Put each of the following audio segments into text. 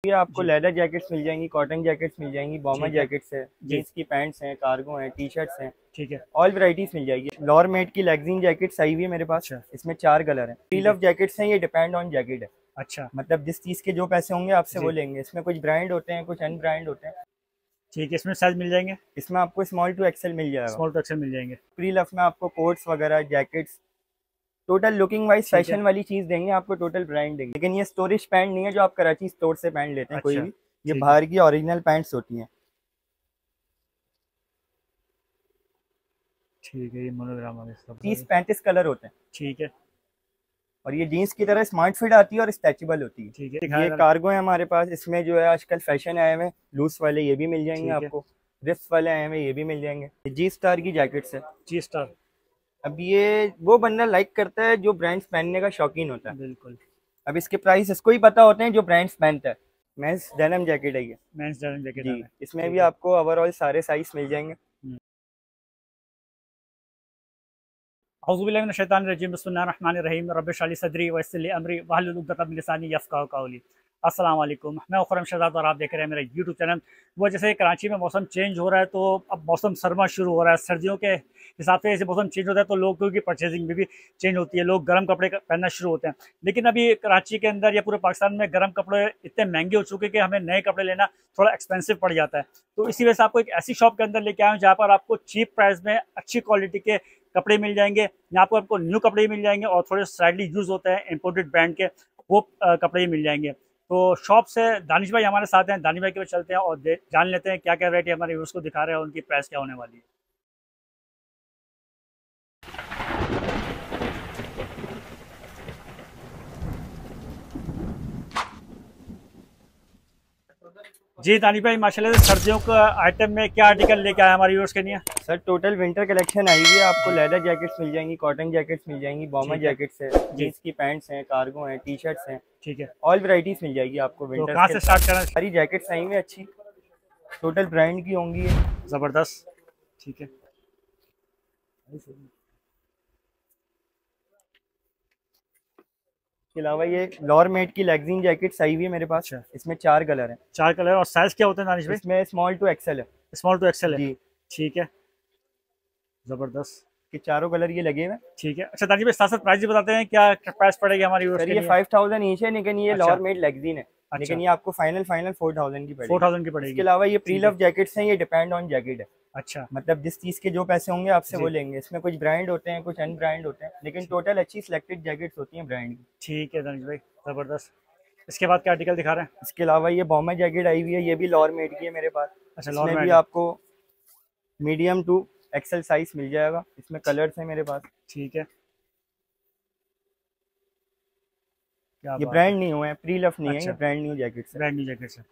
ये आपको जी leather jackets मिल जाएंगी, कॉटन जैकेट्स मिल जाएंगी, बॉमर ठीक है। जैकेट्स है, जी जीन्स की पैंट्स हैं, कार्गो हैं, टी शर्ट्स हैं, ठीक है। ऑल वैरायटीज मिल जाएगी। लॉर मेड की लेग्जिंग जैकेट्स आई हुई है मेरे पास, अच्छा इसमें 4 कलर हैं। फ्री ठीक है। लव जैकेट्स हैं, ये डिपेंड ऑन जैकेट है। अच्छा मतलब जिस चीज़ के जो पैसे होंगे आपसे वो जी लेंगे। इसमें कुछ ब्रांड होते हैं, कुछ अनब्रांड होते हैं। ठीक है। इसमें साइज मिल जाएंगे? इसमें आपको स्मॉल टू एक्सेल मिल जाएगा। स्मॉल टू एक्सेल मिल जाएंगे। फ्री लव में आपको कोट्स वगैरह, जैकेट्स, टोटल लुकिंग वाइज ठीक है। फैशन वाली चीज़ देंगे आपको, टोटल ब्रांड देंगे। लेकिन ये स्टोरेज पैंट नहीं है जो आप कराची स्टोर से पैंट लेते हैं कोई अच्छा भी। ये ठीक है। बाहर की ओरिजिनल पैंट्स होती हैं। ठीक है, ये मोनोग्राम आ गया इसका पूरा। 30-35 कलर होते हैं। ठीक है। और ये जीन्स की तरह स्मार्ट फिट आती है और स्ट्रेचेबल होती है। ठीक है, दिखाया ये जरा। कार्गो है हमारे पास। इसमें जो है आजकल फैशन आए हुए हैं लूज वाले, ये भी मिल जाएंगे ठीक है। आपको। रिस्ट वाले आए हुए हैं, ये भी मिल जाएंगे। जी स्टार की जैकेट्स है। G star. अब ये वो बंदा लाइक करता है जो ब्रांड्स पहनने का शौकीन होता है। बिल्कुल। अब इसके प्राइस इसको ही पता होते हैं जो ब्रांड्स पहनता है। मेंस डेनिम जैकेट है ये। मेंस डेनिम जैकेट जी, आ है। इसमें भी ठीक है। आपको ओवरऑल सारे साइज मिल जाएंगे। औज़ुबिल्लाहि मिनश्शैतानिर्रजीम बिस्मिल्लाहिर्रहमानिर्रहीम रब्बिश इश्रह ली सदरी वयस्सिर ली अमरी वहलुल उक़दतम मिन लिसानी यफ़क़हू क़ौली। अस्सलाम वालेकुम, मैं खुर्रम शहज़ाद और आप देख रहे हैं मेरा यूट्यूब चैनल। वो जैसे कराची में मौसम चेंज हो रहा है तो अब मौसम सरमा शुरू हो रहा है। सर्दियों के हिसाब से जैसे मौसम चेंज होता है तो लोगों की परचेजिंग भी चेंज होती है, लोग गर्म कपड़े पहनना शुरू होते हैं। लेकिन अभी कराची के अंदर या पूरे पाकिस्तान में गर्म कपड़े इतने महंगे हो चुके हैं कि हमें नए कपड़े लेना थोड़ा एक्सपेंसिव पड़ जाता है। तो इसी वजह से आपको एक ऐसी शॉप के अंदर लेके आया हूँ जहाँ पर आपको चीप प्राइस में अच्छी क्वालिटी के कपड़े मिल जाएंगे। यहाँ पर आपको न्यू कपड़े मिल जाएंगे और थोड़े स्लाइटली यूज होते हैं इम्पोर्टेड ब्रांड के, वो कपड़े मिल जाएंगे। तो शॉप से दानिश भाई हमारे साथ हैं, दानिश भाई के पास चलते हैं और जान लेते हैं क्या क्या वैरायटी हमारे व्यूअर्स को दिखा रहे हैं और उनकी प्राइस क्या होने वाली है। जी दानिश भाई, माशाल्लाह से सर्दियों का आइटम में क्या आर्टिकल लेके आए हमारे व्यूअर्स के लिए? सर टोटल विंटर कलेक्शन आई हुई है। आपको लेदर जैकेट्स मिल जाएंगी, कॉटन जैकेट्स मिल जाएंगी, बॉमर ठीक है। जैकेट्स है, जी जीन्स की पैंट्स हैं, कार्गो हैं, टी शर्ट्स हैं, ठीक है। ऑल वैरायटीज मिल जाएगी आपको तो विंटर्स कहाँ के से हिसाब स्टार्ट से। करना? सारी जैकेट्स आई हुई हैं अच्छी, टोटल ब्रांड की होंगी ये। ज़बरदस्त। ठीक है। इसके अलावा ये लॉर मेड की लेग्जिंग जैकेट्स आई हुई है मेरे पास। अच्छा, इसमें 4 कलर हैं। 4 कलर और साइज क्या होते हैं दानिश भाई? इसमें स्मॉल टू एक्सेल है। स्मॉल टू एक्सेल है। जी, ठीक है। ज़बरदस्त। कि चारों कलर ये लगे हुए हैं। ठीक है। अच्छा दानिश भाई, साथ साथ प्राइस भी बताते हैं, क्या प्राइस पड़ेगी हमारे व्यूअर्स सर के ये लिए? 5000 ईच है, लेकिन ये अच्छा। लॉर मेड लेग्जिन है। अच्छा। लेकिन ये आपको फाइनल फाइनल 4000 की पड़ेगी। 4000 की इसके पड़ेगी। अलावा ये प्री ठीक है। लव जैकेट्स हैं, ये डिपेंड ऑन जैकेट है। अच्छा। मतलब जिस चीज़ के जो पैसे होंगे आपसे वो जी लेंगे। इसमें कुछ ब्रांड होते हैं, कुछ अनब्रांड होते हैं, लेकिन ठीक। टोटल अच्छी सिलेक्टेड जैकेट्स होती हैं ब्रांड की। ठीक है दानिश भाई, ज़बरदस्त। इसके बाद क्या आर्टिकल दिखा रहे हैं? इसके अलावा ये बॉम्बर जैकेट आई हुई है, ये भी लॉर मेड की है मेरे पास। अच्छा, लॉर इसमें भी मैट है। आपको मीडियम टू एक्सेल साइज मिल जाएगा। इसमें कलर्स हैं मेरे पास। ठीक है। क्या ये बात है। ब्रांड नहीं हुए हैं, प्री लव नहीं है, ये अच्छा, ब्रांड न्यू जैकेट्स है। ब्रांड न्यू जैकेट है।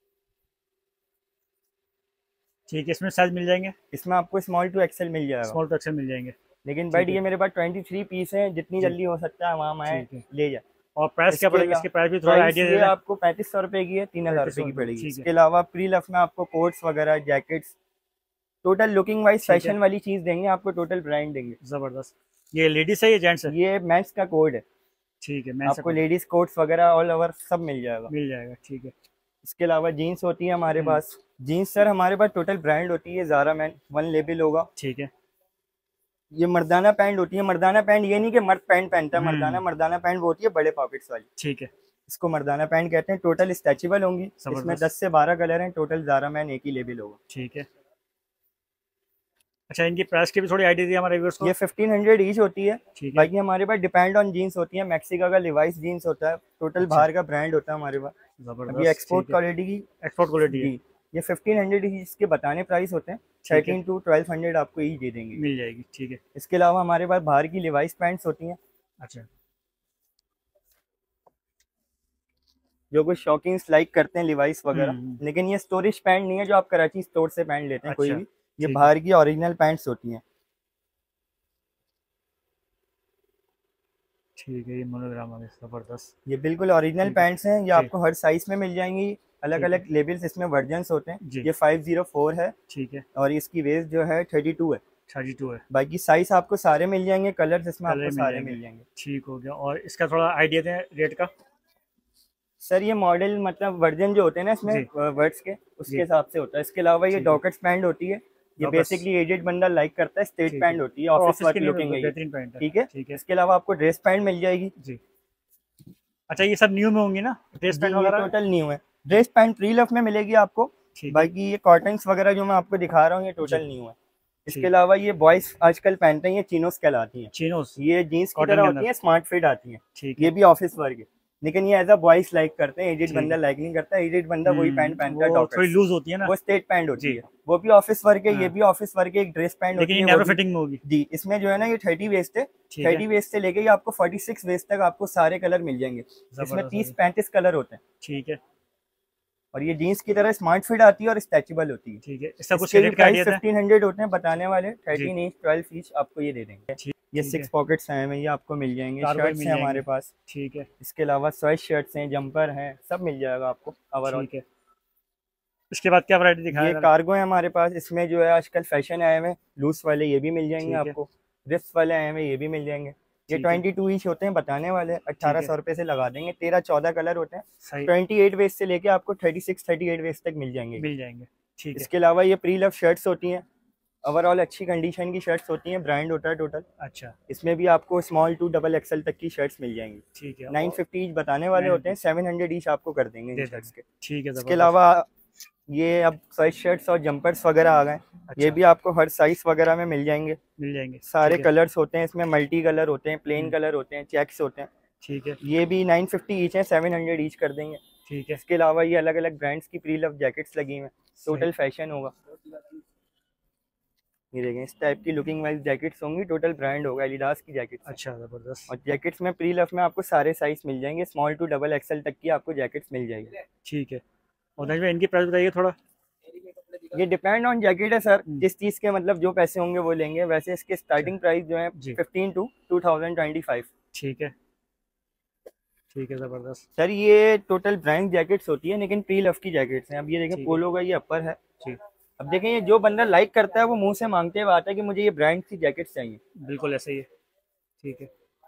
ठीक है। इसमें साइज मिल जाएंगे? इसमें आपको स्मॉल टू एक्सेल मिल जाएगा। स्मॉल टू एक्सेल मिल जाएंगे। लेकिन बट ठीक है। ये मेरे पास 23 पीस हैं, जितनी जी जल्दी हो सकता है वहाँ आए ठीक है। ले जाए। और प्राइस क्या इसके पड़ेगी? अलावा इसकी प्राइस भी थोड़ा प्राइस आइडिया दे ये दें। आपको 3500 रुपये की है, 3000 रुपये की 3500 पड़ेगी। ठीक है। इसके अलावा प्री लव में आपको कोट्स वगैरह, जैकेट्स, टोटल लुकिंग वाइज ठीक है। फैशन वाली चीज़ देंगे आपको, टोटल ब्रांड देंगे। ज़बरदस्त। ये लेडीज़ है या जेंट्स है? ये मेंस का कोड है। ठीक है, मैं से आपको लेडीज कोट्स वगैरह ऑल ओवर सब मिल जाएगा। मिल जाएगा। ठीक है। इसके अलावा जीन्स होती है हमारे हम्म। पास। जीन्स सर हमारे पास टोटल ब्रांड होती है, ज़ारा मैन, वन लेबल होगा। ठीक है। ये मर्दाना पैंट होती है। मर्दाना पैंट ये नहीं कि मर्द पैंट पहनता है, हम्म। मर्दाना पैंट वो होती है बड़े पॉकेट्स वाली। ठीक है। इसको मर्दाना पैंट कहते हैं। टोटल स्ट्रेचेबल होंगी। इसमें ज़बरदस्त। 10 से 12 कलर हैं। टोटल ज़ारा मैन एक ही लेबल होगा। ठीक है। अच्छा, इनकी प्राइस की भी थोड़ी आइडिया दी हमारे व्यूअर्स को। ये 1500 ईच होती है। ठीक है। बाकी हमारे पास डिपेंड ऑन जीन्स होती है। मैक्सिका का लिवाइस जीन्स होता है, टोटल अच्छा, बाहर का ब्रांड होता है हमारे पास। अभी ज़बरदस्त। एक्सपोर्ट ठीक है। क्वालिटी की। एक्सपोर्ट क्वालिटी है। जी, ये 1500 ईच के बताने प्राइस होते हैं। ठीक है। 13 to 1200 आपको ईच दे देंगे। मिल जाएगी। ठीक है। इसके अलावा हमारे पास बाहर की लिवाइस पैंट्स होती हैं, अच्छा। जो कुछ शौकीन लाइक करते हैं लिवाइस वगैरह। हम्म। लेकिन ये स्टोरेज पैंट नहीं है जो आप कराची स्टोर से पैंट लेते हैं कोई अच्छा। भी। ये ठीक है। बाहर की ओरिजिनल पैंट्स होती हैं। ठीक है, ये मोनोग्राम आ गया। ज़बरदस्त। ये बिल्कुल ओरिजिनल ठीक है। पैंट्स हैं। ये जी आपको हर साइज में मिल जाएंगी। अलग ठीक है। अलग लेबल्स इसमें वर्जन्स होते हैं। जी ये 504 है ठीक है। और इसकी वेस्ट जो है 32 है। 32 है। बाकी साइज आपको सारे मिल जाएंगे, कलर्स इसमें कलर आपको मिल सारे जाएंगे। मिल जाएंगे। ठीक हो गया। और इसका थोड़ा आइडिया दें रेट का। सर ये मॉडल मतलब वर्जन जो होते हैं ना इसमें जी वर्ड्स के, उसके जी हिसाब से होता है। इसके अलावा ये ठीक है। डॉकेट्स पैंट होती है, ये डॉकर्स बेसिकली एजेड बंदा लाइक करता है। स्ट्रेट ठीक है, पैंट होती है, और ऑफिस ऑफिस के वर्क लिए लुकिंग है ये। बेहतरीन पैंट है। ठीक है। ठीक है इसके अलावा आपको ड्रेस पैंट मिल जाएगी। जी। अच्छा ये सब न्यू में होंगी ना, ड्रेस जी पैंट ये वगैरह? टोटल न्यू है। ड्रेस पैंट प्री लव में मिलेगी आपको। ठीक है बाकी ये कॉटन्स वगैरह जो मैं आपको दिखा रहा हूँ ये जी टोटल न्यू है। इसके ठीक। अलावा ये बॉयज आजकल पहनते हैं, ये चिनोस कहलाती हैं। चिनोस ये जीन्स की कॉटन तरह के होती अंदर। है, स्मार्ट फिट आती हैं। ठीक ये है भी ऑफिस वर्क है, लेकिन ये एज अ बॉयज लाइक करते हैं, एजेड ठीक बंदा है। लाइक नहीं करता। एजेड बंदा वही पैंट पहनता है, वो थोड़ी डॉकर्स। लूज होती है ना। वो स्ट्रेट पैंट होती जी है, वो भी ऑफिस वर्क है, ये हाँ, भी ऑफिस वर्क है। एक ड्रेस पैंट लेकिन होती ये है वो नैरो भी। फिटिंग में होगी। जी इसमें जो है ना ये 30 वेस्ट है। ठीक है 30 वेस्ट से लेके ये आपको 46 वेस्ट तक आपको सारे कलर मिल जाएंगे। इसमें जबरदस्त हो गई। 30-35 कलर होते हैं। ठीक है और ये जीन्स की तरह स्मार्ट फिट आती है और स्ट्रेचेबल होती है। ठीक है। इसका कुछ इसके भी रेट का प्राइस आइडिया था? 1500 होते हैं बताने वाले। जी 13 इंच 12 इंच आपको ये दे देंगे। ठीक ये ठीक 6 है। पॉकेट्स हैं, ये आपको मिल जाएंगे। कार्गो भी शर्ट्स मिल हैं जाएंगे। हमारे पास। ठीक है इसके अलावा स्वेट शर्ट्स हैं, जंपर हैं, सब मिल जाएगा आपको ओवरऑल। ठीक है। इसके बाद क्या वैरायटी दिखाया ये जरा? कार्गो है हमारे पास। इसमें जो है आजकल फैशन आए हुए हैं, लूज वाले ये भी मिल जाएंगे ठीक है आपको। रिस्ट वाले आए हुए हैं, ये भी मिल जाएंगे। ये ठीक है 22 इंच होते हैं बताने वाले, ठीक है 1800 रुपये से लगा देंगे। 13-14 कलर होते हैं। सही 28 वेस्ट से लेके आपको 36-38 वेस्ट तक मिल जाएंगे। मिल जाएंगे। ठीक है इसके अलावा ये प्री लव शर्ट्स होती हैं, ओवरऑल अच्छी कंडीशन की शर्ट्स होती हैं, ब्रांड होता है टोटल। अच्छा इसमें भी आपको स्मॉल टू डबल एक्सल तक की शर्ट्स मिल जाएंगी। ठीक है 950 ईच बताने वाले होते हैं, 700 ईच आपको कर देंगे दे इन शर्ट्स देंगे। के। ठीक है इसके जबरदस्त। अलावा ये अब स्वेट शर्ट्स और जंपर्स वगैरह आ गए। ये अच्छा भी आपको हर साइज वगैरह में मिल जाएंगे। मिल जाएंगे। सारे ठीक है कलर्स होते हैं इसमें, मल्टी कलर होते हैं, प्लेन कलर होते हैं, चेक्स होते हैं। ठीक है ये भी 950 ईच है, 700 ईच कर देंगे। ठीक है इसके अलावा ये अलग अलग ब्रांड्स की प्री लव जैकेट्स लगी हुई हैं, टोटल फैशन होगा। ये देखें, इस टाइप की लुकिंग वाइज जैकेट्स होंगी, टोटल ब्रांड होगा, एडिडास की जैकेट्स हैं। अच्छा जबरदस्त। और जैकेट्स में प्री लव में आपको सारे साइज मिल जाएंगे, स्मॉल टू डबल एक्सल तक की आपको जैकेट्स मिल जाएगी। ठीक है। और दानिश भाई इनकी प्राइस बताइए थोड़ा। ये डिपेंड ऑन जैकेट है सर, हम्म, जिस चीज़ के मतलब जो पैसे होंगे वो लेंगे। वैसे इसके स्टार्टिंग प्राइस जो है जी 15 to 2025। ठीक है ठीक है जबरदस्त। सर ये टोटल ब्रांड जैकेट्स होती है, लेकिन प्री लव की जैकेट्स हैं। अब ये देखें, ठीक है पोलो का ये अपर है। जी अब देखें, ये जो बंदा लाइक करता है वो मुंह से मांगते हुए आता है कि मुझे ये ब्रांड की जैकेट्स चाहिए। बिल्कुल ऐसे ही है। ठीक है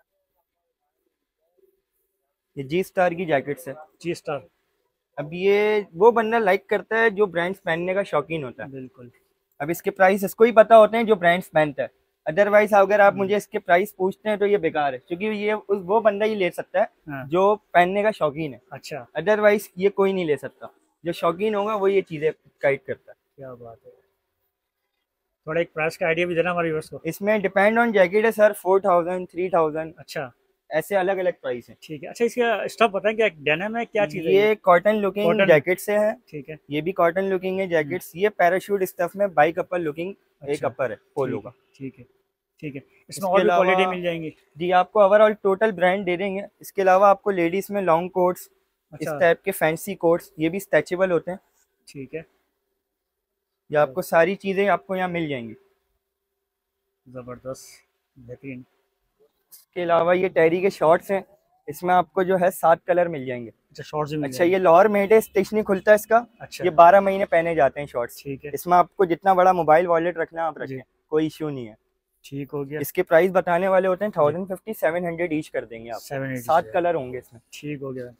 ये जी स्टार की जैकेट्स है। जी स्टार अब ये वो बंदा लाइक करता है जो ब्रांड्स पहनने का शौकीन होता है। बिल्कुल। अब इसके प्राइस इसको ही पता होते हैं जो ब्रांड्स पहनता है। अदरवाइज अगर आप हम्म, मुझे इसके प्राइस पूछते हैं तो ये बेकार है, क्योंकि ये वो बंदा ही ले सकता है हाँ जो पहनने का शौकीन है। अच्छा अदरवाइज ये कोई नहीं ले सकता। जो शौकीन होगा वो ये चीज़ें गाइड करता है। क्या बात है। थोड़ा एक प्राइस का आइडिया भी देना हमारे व्यूअर्स को। इसमें डिपेंड ऑन जैकेट है सर, 4000 3000 अच्छा ऐसे अलग अलग प्राइस है। ठीक है। अच्छा इसका स्टफ बताएं, क्या डेनिम है, क्या चीज़ है ये कॉटन लुकिंग कॉटन जैकेट से है। ठीक है ये भी कॉटन लुकिंग है जैकेट्स। ये पैराशूट स्टफ में बाइक अपर लुकिंग एक अच्छा अपर है पोलो ठीक है का। ठीक है ठीक है। इसमें इसके और भी अलावा क्वालिटी मिल जाएंगी? जी आपको ओवरऑल टोटल ब्रांड दे देंगे। इसके अलावा आपको लेडीज में लॉन्ग कोट्स, इस अच्छा टाइप के फैंसी कोट्स, ये भी स्ट्रेचेबल होते हैं। ठीक है ये आपको सारी चीज़ें आपको यहाँ मिल जाएंगी। ज़बरदस्त बेहतरीन। इसके अलावा ये टेरी के शॉर्ट्स हैं, इसमें आपको जो है 7 कलर मिल जाएंगे। अच्छा शॉर्ट्स भी मिल अच्छा जाएंगे। ये लोअर मेड है, स्टिच नहीं खुलता इसका। अच्छा ये 12 महीने पहने जाते हैं शॉर्ट्स। ठीक है इसमें आपको जितना बड़ा मोबाइल वॉलेट रखना आप जी रखें, कोई इश्यू नहीं है। ठीक हो गया। इसके प्राइस बताने वाले होते हैं जी 1050 700 ईच कर देंगे आपको। 780 7 कलर होंगे इसमें। ठीक हो गया।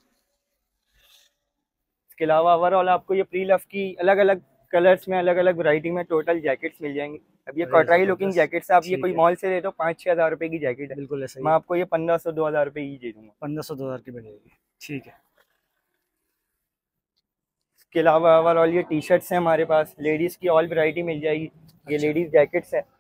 इसके अलावा ओवरऑल आपको ये प्री लव की अलग अलग कलर्स में, अलग अलग वैरायटी में टोटल जैकेट्स मिल जाएंगी। अब ये अरे कॉटराई लुकिंग ज़बरदस्त। जैकेट्स आप ये ठीक कोई है मॉल से ले दो 5-6 हज़ार रुपए की जैकेट है, बिल्कुल ऐसा ही मैं है। आपको ये 1500-2000 रुपए ही दे दूंगा। 1500 2000 की मिल जाएगी। ठीक है इसके अलावा ओवरऑल ये टी शर्ट्स हैं हमारे पास, लेडीज़ की ऑल वैरायटी मिल जाएगी। ये अच्छा लेडीज़ जैकेट्स है,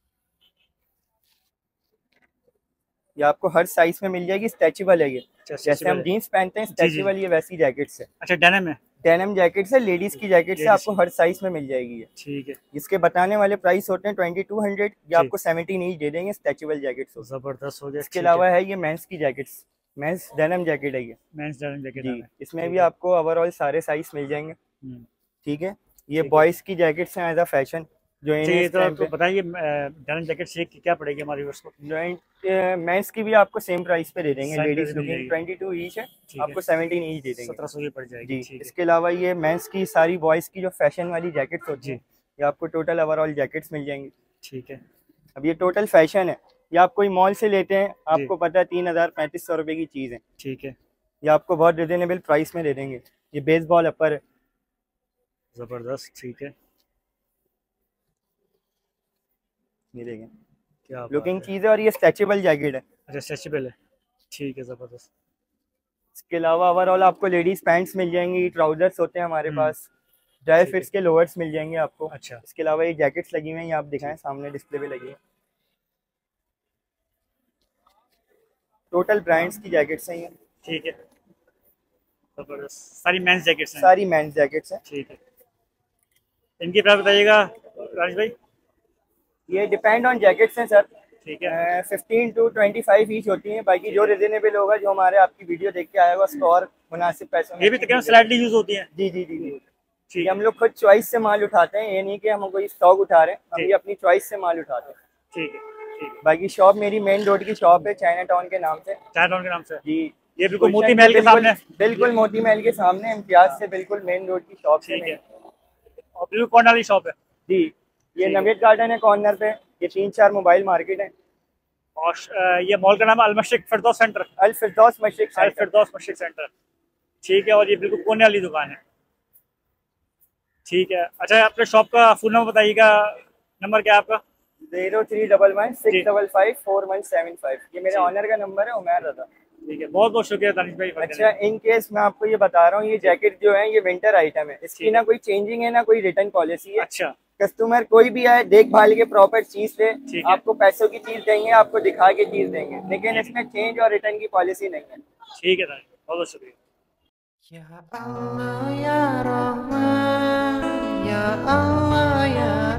ये आपको हर साइज में मिल जाएगी। स्ट्रेचेबल है ये, अच्छा जैसे स्ट्रेचेबल हम है। जीन्स पहनते हैं जी जी स्ट्रेचेबल, ये वैसी जैकेट्स है। अच्छा डेनिम है। डेनिम जैकेट्स है, लेडीज़ की जैकेट्स है, लेडीज आपको की हर साइज में मिल जाएगी ये। ठीक है इसके बताने वाले प्राइस होते हैं 2200, ये जी आपको 17 ईच दे देंगे। स्ट्रेचेबल जैकेट्स होते हैं। ज़बरदस्त हो गया। इसके ठीक है अलावा है ये मेंस की जैकेट्स, मेंस डेनिम जैकेट है ये। मेंस डेनिम जैकेट जी है। इसमें ठीक भी है आपको ओवरऑल सारे साइज मिल जाएंगे। ठीक है। ये ठीक है। बॉयज़ की जैकेट्स हैं एज अ फैशन, जो अच्छा इन ये इस टाइम तो पे। बताइए डेनिम जैकेट से क्या पड़ेगी हमारे व्यूअर्स को? मेंस की भी आपको सेम प्राइस पे दे देंगे। सेम लेडीज प्राइस मिल लुकिंग जाएगी। 22 ईच है, ठीक है आपको 17 ईच दे देंगे। 1700 की पड़ जाएगी। जी ठीक है इसके अलावा ये मेंस की सारी बॉयज़ की जो फैशन वाली जैकेट्स होती जी हैं, ये आपको टोटल ओवरऑल जैकेट्स मिल जाएंगी। ठीक है अब ये टोटल फैशन है, ये आप कोई मॉल से लेते हैं, जी आपको पता है 3000 3500 रुपए की चीज़ है। ठीक है ये आपको बहुत रिजनेबल प्राइस में दे देंगे। ये बेसबॉल अपर है, ज़बरदस्त। ठीक है, ये देखें, क्या बात लुकिंग है। चीज़ है और ये स्ट्रेचेबल जैकेट है। अच्छा, स्ट्रेचेबल है। ठीक है, ज़बरदस्त। इसके अलावा ओवरऑल आपको लेडीज़ पैंट्स मिल जाएंगी, ट्राउजर्स होते हैं हमारे पास, ड्राई ठीक है। फिट्स के लोअर्स मिल जाएंगे आपको। अच्छा, इसके अलावा ये जैकेट्स लगी हुई हैं, ये आप दिखाएं, सामने डिस्प्ले पे लगी है। टोटल ब्रांड्स की जैकेट्स हैं ये, ठीक है, ज़बरदस्त। सारी मेंस जैकेट्स हैं। सारी मेंस जैकेट्स हैं। ठीक है, इनकी प्राइस बताइएगा राजेश भाई। ये डिपेंड ऑन जैकेट्स हैं सर, ठीक है, 15 to 25 ईच होती हैं। बाकी जो रिजनेबल होगा, जो हमारे आपकी वीडियो देख के आएगा, उसको और मुनासिब पैसों में ये भी तकरीबन स्लाइडली यूज़ होती हैं। जी जी जी जी। ठीक ये है, हम लोग खुद चॉइस से माल उठाते हैं, ये नहीं कि हम कोई स्टॉक उठा रहे हैं, हम जी। ये अपनी चॉइस से माल उठाते हैं। ठीक है, ठीक है। बाकी शॉप मेरी मेन रोड की शॉप है, चाइना टाउन के नाम से। चाय टाउन के नाम से। जी, ये बिल्कुल मोती गुलशन महल के बिल्कुल सामने। बिल्कुल मोती महल के सामने, इम्तियाज से बिल्कुल मेन रोड की शॉप से ठीक है, मेरी। और बिल्कुल कॉर्नर वाली शॉप है। जी, ये ठीक है। नगेट गार्डन है कॉर्नर पे, ये 3-4 मोबाइल मार्केट है। और ये मॉल का नाम है अल-मशरिक फिरदौस सेंटर। अल फिरदौस मशरिक अल सेंटर। फिरदौस मशरिक सेंटर। ठीक है, और ये बिल्कुल कोने वाली दुकान है। ठीक है। अच्छा, अपने शॉप का फुल नंबर बताइएगा। नंबर क्या है आपका? 0311654175। ये मेरे जी, ऑनर का नंबर है, उमर रजा। ठीक है, बहुत बहुत शुक्रिया दानिश भाई। अच्छा, इन केस मैं आपको ये बता रहा हूँ, ये जैकेट जो है ये विंटर आइटम है, इसकी ठीक ना है। कोई चेंजिंग है ना कोई रिटर्न पॉलिसी है। अच्छा, कस्टमर कोई भी आए, देख भाल के प्रॉपर चीज ले, ठीक है। आपको पैसों की चीज देंगे, आपको दिखा के चीज देंगे, लेकिन ठीक है, इसमें चेंज और रिटर्न की पॉलिसी नहीं है। ठीक है दानिश, बहुत बहुत शुक्रिया। Ya Allah ya Rahman, ya Allah ya